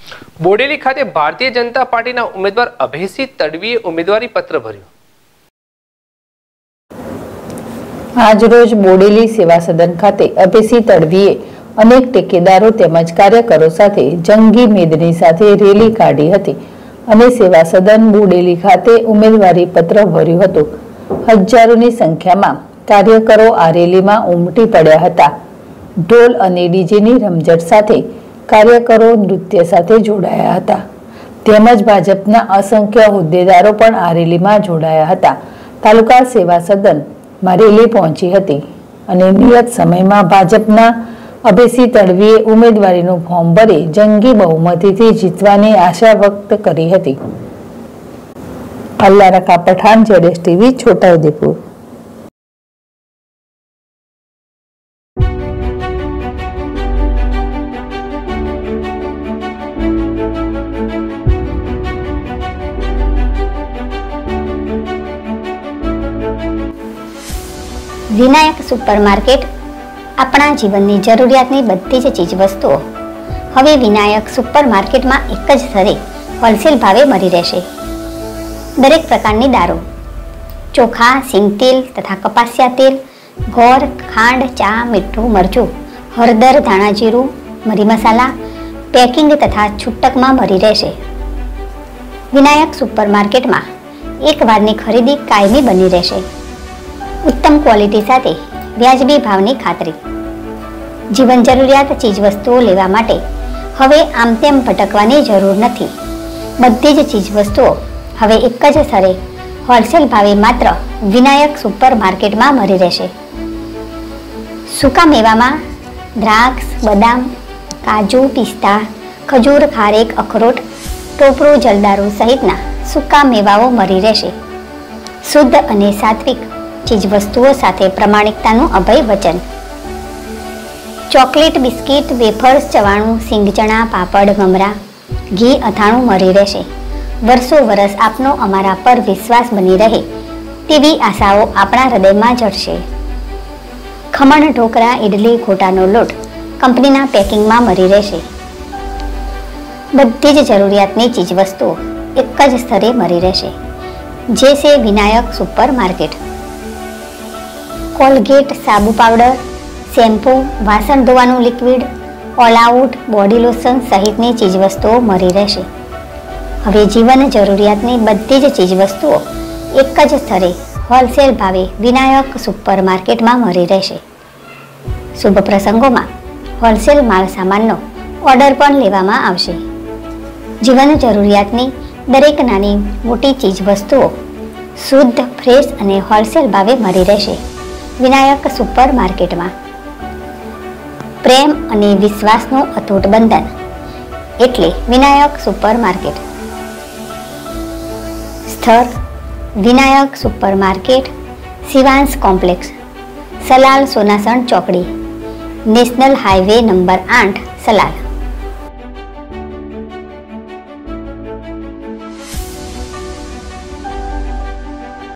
બોડેલી ખાતે ભારતીય જનતા પાર્ટીના ઉમેદવાર અભયસિંહ તડવીએ ઉમેદવારી પત્ર ભર્યું। આજરોજ બોડેલી સેવા સદન ખાતે અભયસિંહ તડવીએ અનેક ટેકેદારો તેમજ કાર્યકરો સાથે જંગી મેદની સાથે રેલી કાઢી હતી અને સેવા સદન બોડેલી ખાતે ઉમેદવારી પત્ર ભર્યું હતું। હજારોની સંખ્યામાં કાર્યકરો આ રેલીમાં ઉમટી પડ્યા હતા। ઢોલ અને ડીજેની રમઝટ સાથે કાર્યકરો નૃત્ય સાથે જોડાયા હતા તેમજ ભાજપના અસંખ્ય હોદ્દેદારો પણ આ રેલીમાં જોડાયા હતા। તાલુકા સેવા સદનમાં રેલી પહોંચી હતી અને નિયત સમયમાં ભાજપના અભયસિંહ તડવીએ ઉમેદવારીનું ફોર્મ ભરી જંગી બહુમતીથી જીતવાની આશા વ્યક્ત કરી હતી। અલ્લાહ રખા પઠાણ, જેડેશ ટીવી, છોટાઉદેપુર। વિનાયક સુપરમાર્કેટ આપણા જીવનની જરૂરિયાતની બધી જ ચીજવસ્તુઓ હવે વિનાયક સુપરમાર્કેટમાં એક જ સ્થળે હોલસેલ ભાવે મળી રહેશે। દરેક પ્રકારની દારૂ, ચોખા, સિંગતેલ તથા કપાસિયા તેલ, ગોળ, ખાંડ, ચા, મીઠું, મરચું, હળદર, ધાણા જીરું, મરી મસાલા પેકિંગ તથા છૂટકમાં મળી રહેશે। વિનાયક સુપરમાર્કેટમાં એક વારની ખરીદી કાયમી બની રહેશે। ઉત્તમ ક્વોલિટી સાથે વ્યાજબી ભાવની ખાતરી। જીવન જરૂરિયાત ચીજવસ્તુઓ લેવા માટે હવે આમ તેમ ભટકવાની જરૂર નથી। બધી જ ચીજવસ્તુઓ હવે એક જ સ્થળે હોલસેલ ભાવે માત્ર વિનાયક સુપરમાર્કેટમાં મળી રહેશે। સૂકા મેવામાં દ્રાક્ષ, બદામ, કાજુ, પિસ્તા, ખજૂર, ખારેક, અખરોટ, ટોપરું, જલદારુ સહિતના સૂકા મેવાઓ મળી રહેશે। શુદ્ધ અને સાત્વિક ચીજવસ્તુઓ સાથે પ્રમાણિકતાનું અભય વચન। ચોકલેટ, બિસ્કિટ, વેફર્સ, ચવાણું, સિંગચણા, પાપડ, મમરા, ઘી, અથાણું મળી રહેશે। વર્ષો વર્ષ આપનો અમારા પર વિશ્વાસ બની રહે તેવી આશાઓ આપણા હૃદયમાં જડશે। ખમણ, ઢોકળા, ઇડલી, ગોટાનો લોટ કંપનીના પેકિંગમાં મળી રહેશે। બધી જ જરૂરિયાતની ચીજવસ્તુઓ એક જ સ્થળે મળી રહેશે, જે છે વિનાયક સુપરમાર્કેટ। કોલગેટ, સાબુ પાવડર, શેમ્પૂ, વાસણ ધોવાનું liquid, All Out, body lotion સહિતની ચીજવસ્તુઓ મળી રહેશે। હવે જીવન જરૂરિયાતની બધી જ ચીજવસ્તુઓ એક જ સ્થળે હોલસેલ ભાવે વિનાયક સુપરમાર્કેટમાં મળી રહેશે। શુભ પ્રસંગોમાં હોલસેલ માલ સામાનનો ઓર્ડર પણ લેવામાં આવશે। જીવન જરૂરિયાતની દરેક નાની મોટી ચીજવસ્તુઓ શુદ્ધ, ફ્રેશ અને હોલસેલ ભાવે મળી રહેશે વિનાયક સુપરમાર્કેટમાં। પ્રેમ અને વિશ્વાસનું અતૂટ બંધન એટલે વિનાયક સુપરમાર્કેટ। સ્થળ વિનાયક સુપરમાર્કેટ, શિવાંશ કોમ્પ્લેક્સ, સલાલ સોનાસણ ચોકડી, નેશનલ હાઈવે નંબર 8, સલાલ।